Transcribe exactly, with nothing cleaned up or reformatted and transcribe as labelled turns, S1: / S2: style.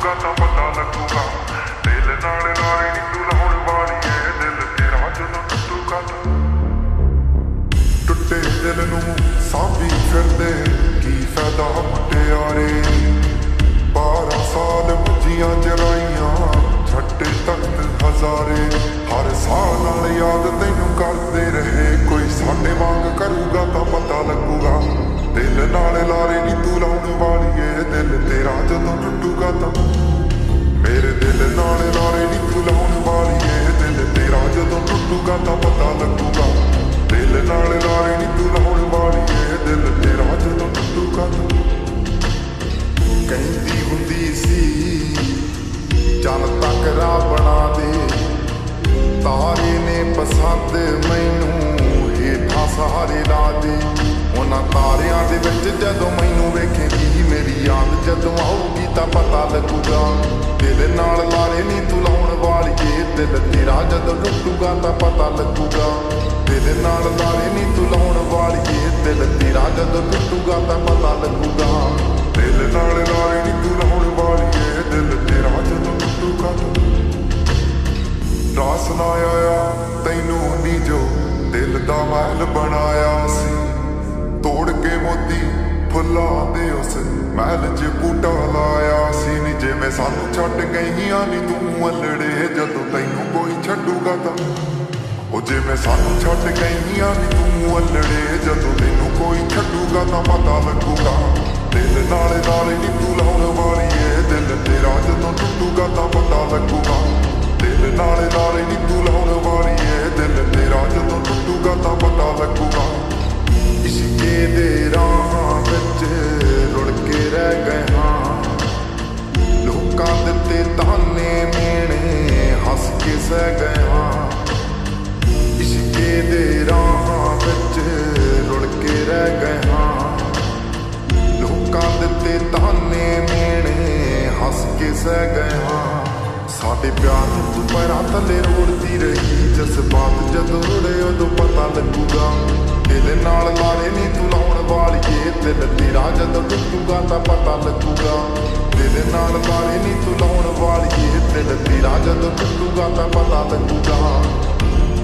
S1: ਟੁੱਟੂਗਾ ਤਾਂ ਪਤਾ ਲੱਗੂਗਾ ਦਿਲ ਨਾਲ ਲਾਰੇ ਨੀ ਤੂੰ ਲਾਉਣ ਵਾਲੀਏ ਦਿਲ ਤੇਰਾ ਜਦੋਂ ਟੁੱਟੂਗਾ ਤਾਂ ਟੁੱਟੇ ਦਿਲ ਨੂੰ ਸਾਂਭੀ ਫਿਰਦੇ ਕੀ ਫਾਇਦਾ ਮੁਟਿਆਰੇ ਬਾਰਾਂ ਸਾਲ ਮੱਝੀਆਂ ਚਰਾਈਆਂ ਛੱਡੇ ਤਖਤ ਹਜ਼ਾਰੇ ਹਰ ਸਾਲ ਨਾਲ ਯਾਦ ਤੈਨੂੰ ਕਰਦੇ ਰਹੇ ਕੋਈ ਸਾਡੇ ਵਾਂਗ ਕਰੂਗਾ ਤਾਂ ਪਤਾ ਲੱਗੂਗਾ ਦਿਲ ਨਾਲ ਲਾਰੇ ਨੀ ਤੂੰ ਲਾਉਣ ਵਾਲੀਏ ਦਿਲ ਤੇਰਾ ਜਦੋਂ ਟੁੱਟੂਗਾ ਤਾਂ ਮੇਰੇ ਦਿਲ ਨਾਲ ਲਾਰੇ ਨੀ ਤੂੰ ਲਾਉਣ ਵਾਲੀਏ ਦਿਲ ਤੇਰਾ ਜਦੋਂ ਟੁੱਟੂਗਾ ਤਾਂ ਪਤਾ ਲੱਗੂਗਾ ਦਿਲ ਨਾਲ ਲਾਰੇ ਨੀ ਤੂੰ ਲਾਉਣ ਵਾਲੀਏ ਦਿਲ ਤੇਰਾ ਜਦੋਂ ਟੁੱਟੂਗਾ ਤਾਂ ਕਹਿੰਦੀ ਹੁੰਦੀ ਸੀ ਚੱਲ ਤੱਕ ਰਾਹ ਬਣਾ ਦੇ ਤਾਰੇ ਨੇ ਪਸੰਦ ਮੈਨੂੰ ਹੇਠਾਂ ਸਹਾਰੇ ਲਾ ਦੇ ਉਹਨਾਂ ਤਾਰਿਆਂ ਦੇ ਵਿੱਚ ਜਦੋਂ ਮੈਨੂੰ ਵੇਖੇਗੀ ਮੇਰੀ ਯਾਦ ਜਦੋਂ ਆਊਗੀ ਤਾਂ ਪਤਾ ਲੱਗੂਗਾ ਦਿਲ ਨਾਲ ਲਾਰੇ ਨੀ ਤੂੰ ਲਾਉਣ ਵਾਲੀਏ ਦਿਲ ਤੇਰਾ ਜਦੋਂ ਟੁੱਟੂਗਾ ਤਾਂ ਪਤਾ ਲੱਗੂਗਾ ਦਿਲ ਨਾਲ ਲਾਰੇ ਨੀ ਤੂੰ ਲਾਉਣ ਵਾਲੀਏ ਦਿਲ ਤੇਰਾ ਜਦੋਂ ਟੁੱਟੂਗਾ ਤਾਂ ਪਤਾ ਲੱਗੂਗਾ ਦਿਲ ਨਾਲ ਲਾਰੇ ਨੀ ਤੂੰ ਲਾਉਣ ਵਾਲੀਏ ਦਿਲ ਤੇਰਾ ਜਦੋਂ ਟੁੱਟੂਗਾ ਰਾਸ ਨਾ ਆਇਆ ਤੈਨੂੰ ਨੀ ਜੋ ਦਿਲ ਦਾ ਮਹਿਲ ਬਣਾਇਆ ਸੀ ਤੋੜ ਕੇ ਮੋਤੀ ਫੁੱਲਾਂ ਦੇ ਉਸ ਮਹਿਲ 'ਚ ਬੂਟਾ ਲਾਇਆ ਸੀ ਨੀ ਜਿਵੇਂ ਸਾਨੂੰ ਛੱਡ ਗਈਆਂ ਨੀ ਤੂੰ ਅਲੜੇ ਜਦੋਂ ਤੈਨੂੰ ਕੋਈ ਛੱਡੂਗਾ ਤਾਂ ਉਹ ਜਿਵੇਂ ਸਾਨੂੰ ਛੱਡ ਗਈਆਂ ਨੀ ਤੂੰ ਅਲੜੇ ਜਦੋਂ ਤੈਨੂੰ ਕੋਈ ਛੱਡੂਗਾ ਤਾਂ ਪਤਾ ਲੱਗੂਗਾ ਦਿਲ ਨਾਲ ਲਾਰੇ ਨੀ ਤੂੰ ਲਾਉਣ ਵਾਲੀਏ ਦਿਲ ਤੇਰਾ ਜਦੋਂ ਟੁੱਟੂਗਾ ਤਾਂ ਪਤਾ ਲੱਗੂਗਾ ਦਿਲ ਨਾਲ ਲਾਰੇ ਨੀ ਤੂੰ ਲਾਉਣ ਵਾਲੀਏ ਦਿਲ ਤੇਰਾ ਜਦੋਂ ਟੁੱਟੂਗਾ ਤਾਂ ਪਤਾ ਲੱਗੂਗਾ ਇਸ਼ਕੇ ਦੇ ਰਾਹਾਂ ਵਿੱਚ ਰੁੜ ਕੇ ਰਹਿ ਗਏ ਹਾਂ ਲੋਕਾਂ ਦਿੱਤੇ ਤਾਨੇ ਮੇਣੇ ਹੱਸ ਕੇ ਸਹਿ ਗਏ ਹਾਂ ਇਸ਼ਕੇ ਦੇ ਰਾਹਾਂ ਵਿੱਚ ਰੁੜ ਕੇ ਰਹਿ ਗਏ ਹਾਂ ਲੋਕਾਂ ਦਿੱਤੇ ਤਾਨੇ ਮੇਣੇ ਹੱਸ ਕੇ ਸਹਿ ਗਏ ਹਾਂ ਸਾਡੇ ਪਿਆਰ ਨੂੰ ਤੂੰ ਪੈਰਾਂ ਥੱਲੇ ਰੋੜਦੀ ਰਹੀ ਜਜ਼ਬਾਤ ਜਦੋਂ ਰੁੜੇ ਉਦੋਂ ਪਤਾ ਲੱਗੂਗਾ ਦਿਲ ਨਾਲ ਲਾਰੇ ਨੀ ਤੂੰ ਲਾਉਣ ਵਾਲੀਏ ਦਿਲ ਤੇਰਾ ਜਦੋਂ ਟੁੱਟੂਗਾ ਤਾਂ ਪਤਾ ਲੱਗੂਗਾ ਦਿਲ ਨਾਲ ਲਾਰੇ ਨੀ ਤੂੰ ਲਾਉਣ ਵਾਲੀਏ ਦਿਲ ਤੇਰਾ ਜਦੋਂ ਟੁੱਟੂਗਾ ਤਾਂ ਪਤਾ ਲੱਗੂਗਾ